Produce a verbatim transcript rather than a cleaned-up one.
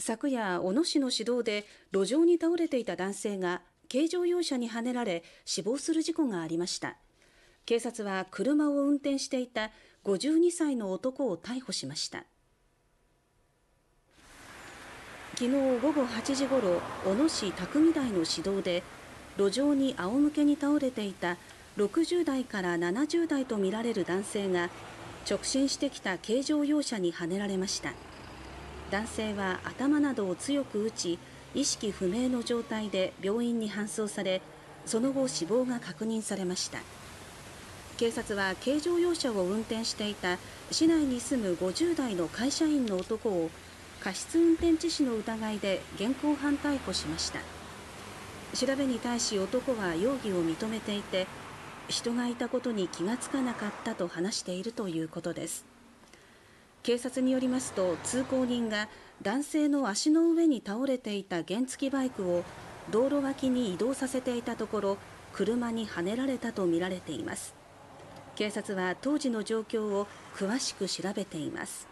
昨夜、小野市の市道で路上に倒れていた男性が軽乗用車にはねられ死亡する事故がありました。警察は車を運転していたごじゅうにさいの男を逮捕しました。昨日午後はちじごろ、小野市匠台の市道で路上に仰向けに倒れていたろくじゅうだいからななじゅうだいとみられる男性が直進してきた軽乗用車にはねられました。男性は頭などを強く打ち、意識不明の状態で病院に搬送され、その後死亡が確認されました。警察は軽乗用車を運転していた市内に住むごじゅうだいの会社員の男を過失運転致死の疑いで現行犯逮捕しました。調べに対し男は容疑を認めていて、人がいたことに気がつかなかったと話しているということです。警察によりますと、通行人が男性の足の上に倒れていた原付バイクを道路脇に移動させていたところ、車にはねられたとみられています。警察は当時の状況を詳しく調べています。